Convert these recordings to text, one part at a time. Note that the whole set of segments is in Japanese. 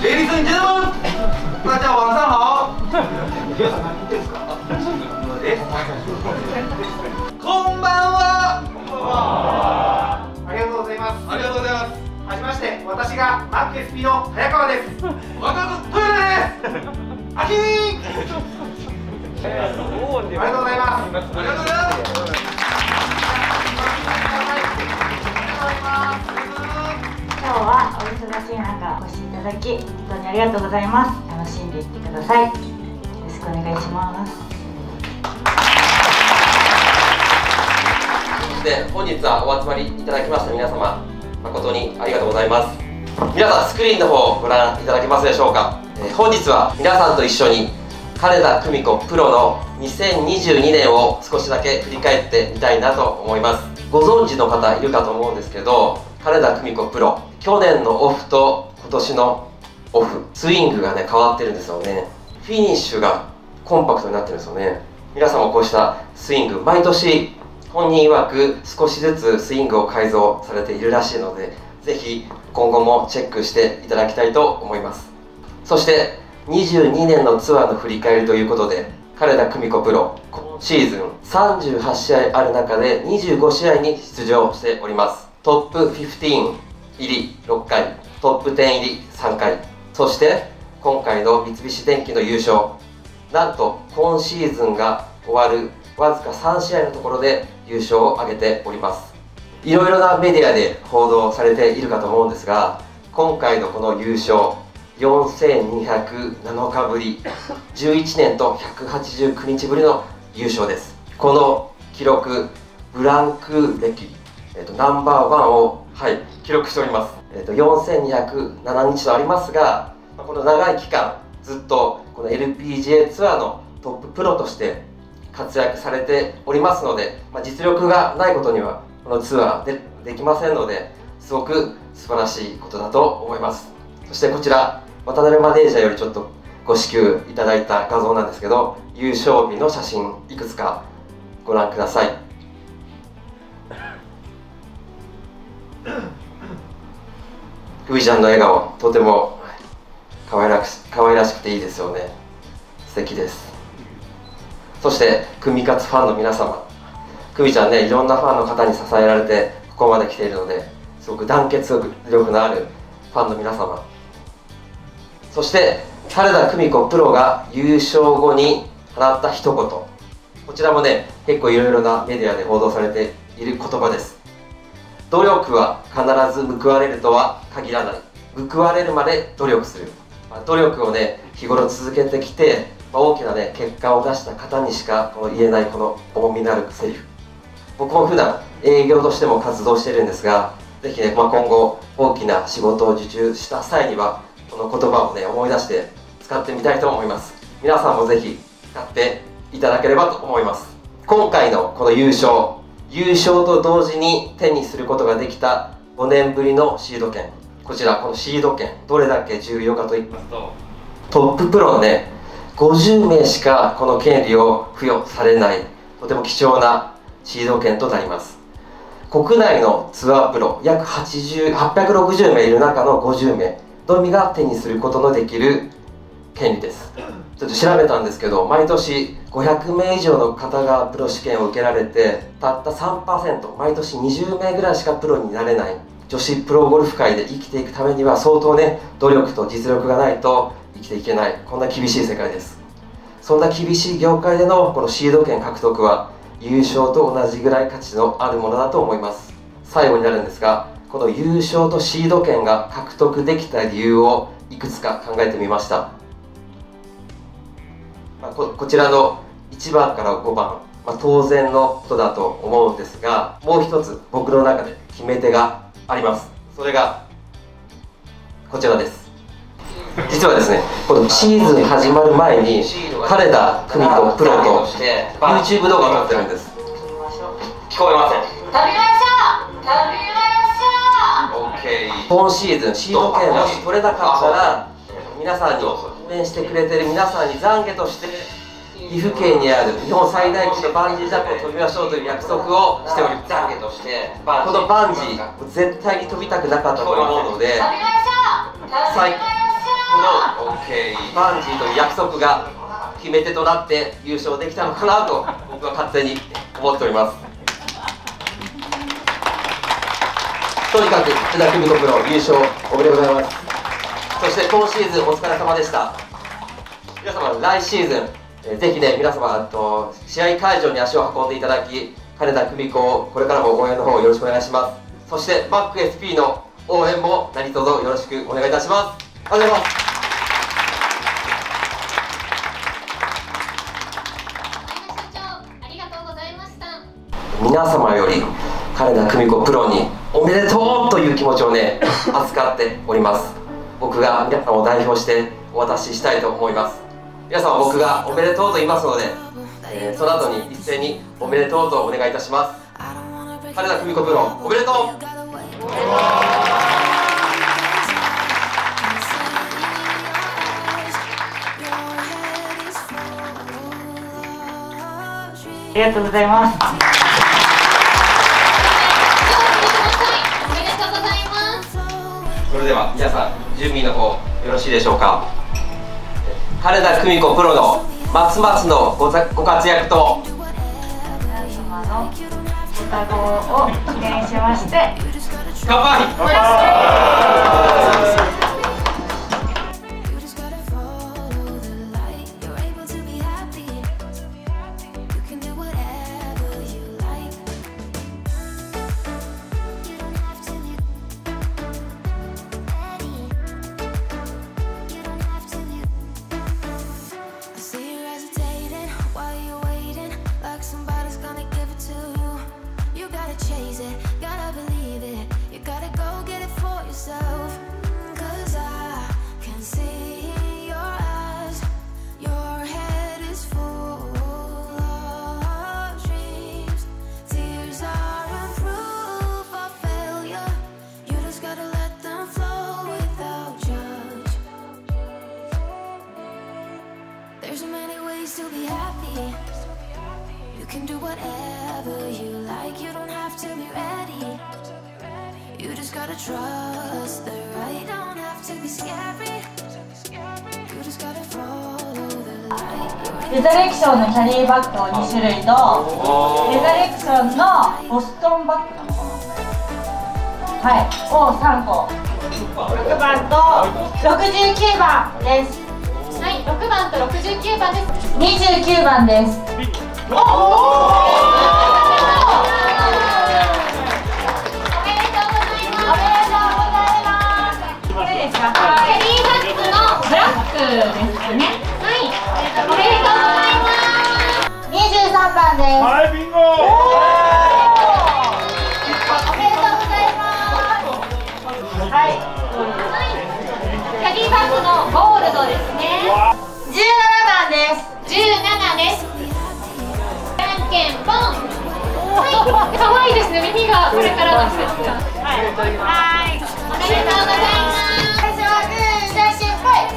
Ladies and gentlemen， 大家晚上好。こんばんは。 ありがとうございます。 ありがとうございます。 はじめまして、私がマック SP の早川です。 若くトヨタです。アキー。 ありがとうございます。 ありがとうございます。 今日はお忙しい中お越しいただき本当にありがとうございます。楽しんでいってください。よろしくお願いします。 そして本日はお集まりいただきました皆様、誠にありがとうございます。皆さんスクリーンの方をご覧いただけますでしょうか。本日は皆さんと一緒に金田久美子プロの2022年を少しだけ振り返ってみたいなと思います。ご存知の方いるかと思うんですけど、金田久美子プロ、去年のオフと今年のオフ、スイングがね変わってるんですよね。フィニッシュがコンパクトになってるんですよね。皆さんもこうしたスイング、毎年本人曰く少しずつスイングを改造されているらしいので、ぜひ今後もチェックしていただきたいと思います。そして22年のツアーの振り返りということで、金田久美子プロ、今シーズン38試合ある中で25試合に出場しております。トップ15入り6回、トップ10入り3回、そして今回の三菱電機の優勝、なんと今シーズンが終わるわずか3試合のところで優勝を挙げております。いろいろなメディアで報道されているかと思うんですが、今回のこの優勝、4207日ぶり、11年と189日ぶりの優勝です。この記録、ブランク歴、ナンバーワンを、記録しております。4207日とありますが、この長い期間ずっとこの LPGA ツアーのトッププロとして活躍されておりますので、実力がないことにはこのツアーできませんので、すごく素晴らしいことだと思います。そしてこちら渡辺マネージャーよりちょっとご支給いただいた画像なんですけど、優勝日の写真いくつかご覧ください。ふみちゃんの笑顔、とても可愛らしくていいですよね。素敵です。そして久美勝ファンの皆様、久美ちゃんね、いろんなファンの方に支えられてここまで来ているので、すごく団結力のあるファンの皆様、そして金田久美子プロが優勝後に放った一言、こちらもね結構いろいろなメディアで報道されている言葉です。努力は必ず報われるとは限らない、報われるまで努力する。努力をね日頃続けてきて、大きなね結果を出した方にしか言えないこの重みのあるセリフ。僕も普段営業としても活動しているんですが、ぜひね、今後大きな仕事を受注した際にはこの言葉をね思い出して使ってみたいと思います。皆さんもぜひ使っていただければと思います。今回のこの優勝と同時に手にすることができた5年ぶりのシード権、こちらこのシード権どれだけ重要かと言いますと、トッププロのね50名しかこの権利を付与されない、とても貴重なシード権となります。国内のツアープロ約860名いる中の50名のみが手にすることのできる権利です。ちょっと調べたんですけど、毎年500名以上の方がプロ試験を受けられて、たった 3%、毎年20名ぐらいしかプロになれない女子プロゴルフ界で生きていくためには、相当ね努力と実力がないと生きていけない、こんな厳しい世界です。そんな厳しい業界でのこのシード権獲得は優勝と同じぐらい価値のあるものだと思います。最後になるんですが、この優勝とシード権が獲得できた理由をいくつか考えてみました。こちらの1番から5番、当然のことだと思うんですが、もう一つ僕の中で決め手があります。それがこちらです。実はですね、このシーズン始まる前に金田久美子プロと YouTube 動画を撮ってるんです。聞こえません。 飛びましょう、飛びましょう。 OK。 今シーズンシード権が取れなかったら、皆さんに応援してくれてる皆さんに懺悔として岐阜県にある日本最大級のバンジージャンプを飛びましょうという約束をしております。懺悔としてこのバンジー絶対に飛びたくなかったと思うので、ここの OK バンジーという約束が決め手となって優勝できたのかなと僕は勝手に思っております。とにかく福田久美子プロ優勝おめでとうございます。そして今シーズンお疲れ様でした。皆様来シーズンぜひね皆様試合会場に足を運んでいただき金田久美子をこれからも応援の方よろしくお願いします。そしてマック SP の応援も何卒よろしくお願いいたします。ありがとうございます。皆様より金田久美子プロにおめでとうという気持ちをね扱っております。僕が皆様を代表してお渡ししたいと思います。皆様僕がおめでとうと言いますので、その後に一斉におめでとうとお願いいたします。金田久美子プロおめでとう。 ありがとうございます。 それでは皆さん準備の方よろしいでしょうか。金田久美子プロのますますのご活躍と皆様のご多忙を記念しまして乾杯。 There's many ways to be happy. You can do whatever you like. You don't have to be ready. You just gotta trust the right. Don't have to be scary. You just gotta follow the light. レザレクションのキャリーバッグを2種類とレザレクションのボストンバッグなのかな、はい、を3個6番と69番です。 はい、6番と69番です。 29番です。おお。 おめでとうございます。 おめでとうございます。これですか。 キャリーバッグのブラックですかね。はい、おめでとうございます。 23番です。 はい、ビンゴ。 おめでとうございます。はい。 キャリーバッグのゴールドですね。 17番です。 17です。じゃんけんポン。はい、可愛いですね。耳がこれからの季節が。はい。はい。おめでとうございます。 最初はグー、じゃんけんぽい。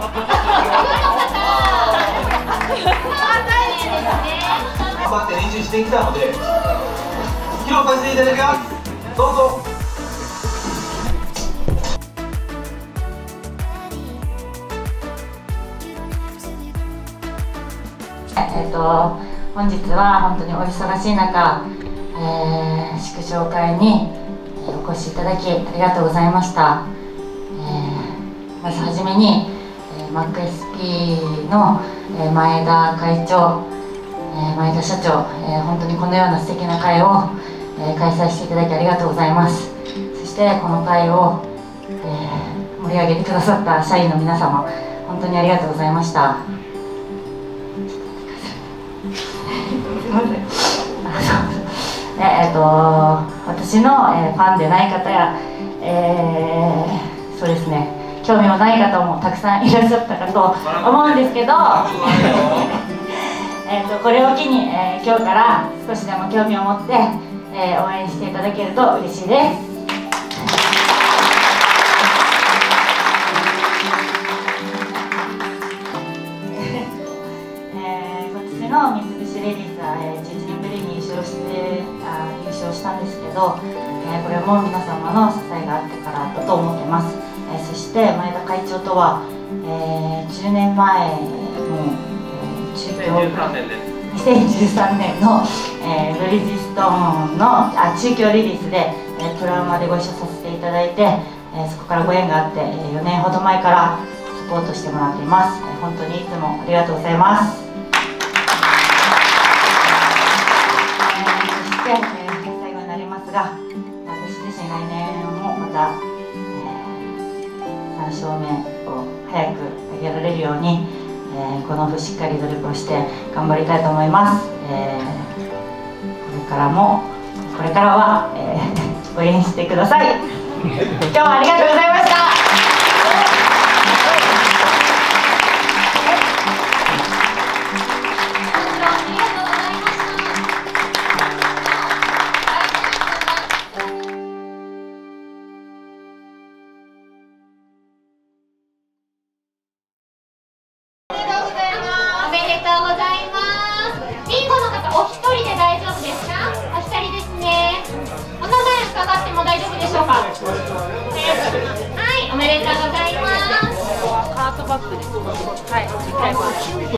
頑張って練習してきたので披露させていただきます。どうぞ。 本日は本当にお忙しい中、祝勝会にお越しいただきありがとうございました。まずはじめに、マック SP の前田会長、前田社長、本当にこのような素敵な会を開催していただきありがとうございます。そしてこの会を盛り上げてくださった社員の皆様、本当にありがとうございました。私の、ファンでない方や、そうですね、興味のない方もたくさんいらっしゃったかと思うんですけどこれを機に、今日から少しでも興味を持って、応援していただけると嬉しいです。今年の三菱レディースは、11年ぶりに優勝したんですけど、これも皆様の支えがあってからだと思ってます。そして前田会長とは、 10年前の、2013年の、ブリヂストーンの中京リリースで、トラウマでご一緒させていただいて、そこからご縁があって、4年ほど前からサポートしてもらっています。本当にいつもありがとうございます。そして、最後になりますが、私自身来年もまた、3勝目を早く上げられるように、このオフしっかり努力をして頑張りたいと思います。これからは、応援してください。今日はありがとうございました。 おめでとうございます。ビンゴの方お一人で大丈夫ですか？お一人ですね。お名前伺っても大丈夫でしょうか？はい、おめでとうございます。 カートバッグです。はい、